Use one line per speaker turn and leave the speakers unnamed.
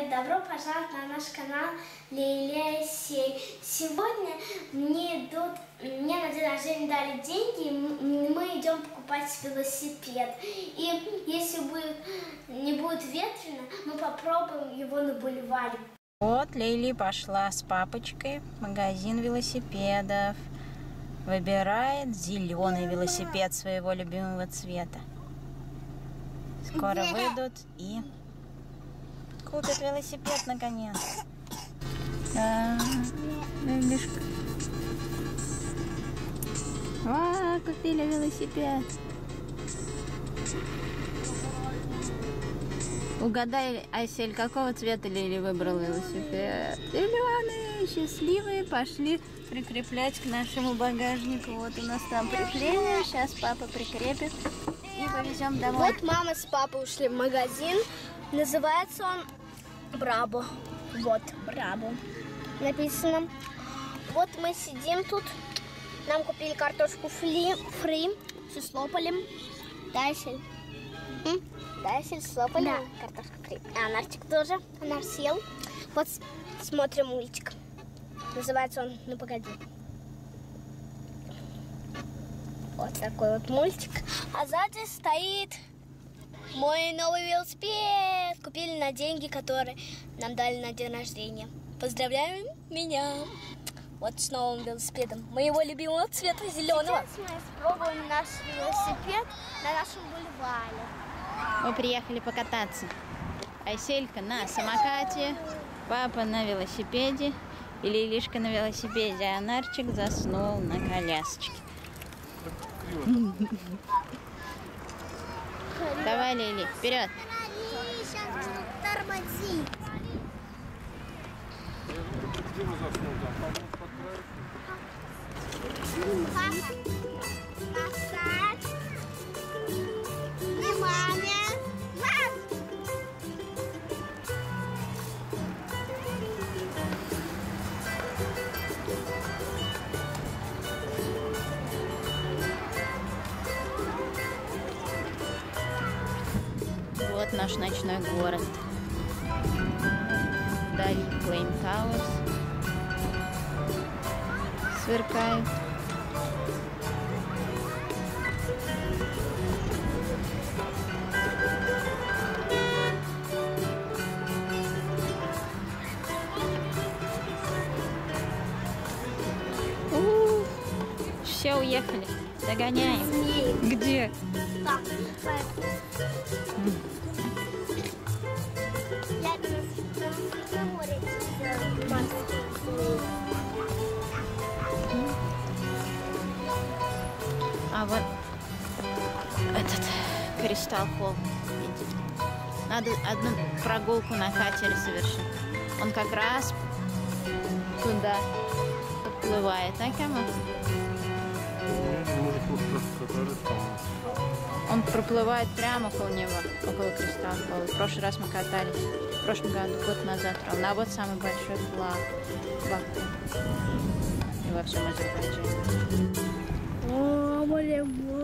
привет! Добро пожаловать на наш канал Лилия Сей. Сегодня мне на день рождения дали деньги, и мы идем покупать велосипед. И если не будет ветрено, мы попробуем его на бульваре.
Вот Лили пошла с папочкой в магазин велосипедов. Выбирает зеленый велосипед своего любимого цвета. Скоро выйдут и купят велосипед наконец. Лилишка. Купили велосипед. Угадай, Айсель, какого цвета Лили выбрал велосипед? Зеленый. Счастливые пошли прикреплять к нашему багажнику. Вот у нас там крепление. Сейчас папа прикрепит и повезем домой.
Вот мама с папой ушли в магазин. Называется он Брабо. Вот, Брабо написано. Вот мы сидим тут. Нам купили картошку фри. Все слопали. Дальше. Дальше слопали. Да. Картошку фри. А Нарчик тоже. Нар съел. Вот смотрим мультик. Называется он «Ну погоди». Вот такой вот мультик. А сзади стоит мой новый велосипед. Купили на деньги, которые нам дали на день рождения. Поздравляем меня. Вот с новым велосипедом. Моего любимого цвета зеленого. Сейчас мы испробуем наш велосипед на нашем бульваре.
Мы приехали покататься. Айселька на самокате, папа на велосипеде и Лилишка на велосипеде, а Нарчик заснул на колясочке. Давай, Лили, вперед!
Сейчас будут тормозить. Папа, назад. Внимание.
Вот наш ночной город. Вдали Flame Towers сверкает. Все, уехали. Догоняем. Где?
Так,
А вот этот Кристалл Холл. Надо одну прогулку на катере совершить. Он как раз туда подплывает, да, Кама? Он проплывает прямо около него, около Кристалл Холла. В прошлый раз мы катались, в прошлом году, год назад, ровно. А вот самый большой флаг. И во всем Азербайджане.
О, море.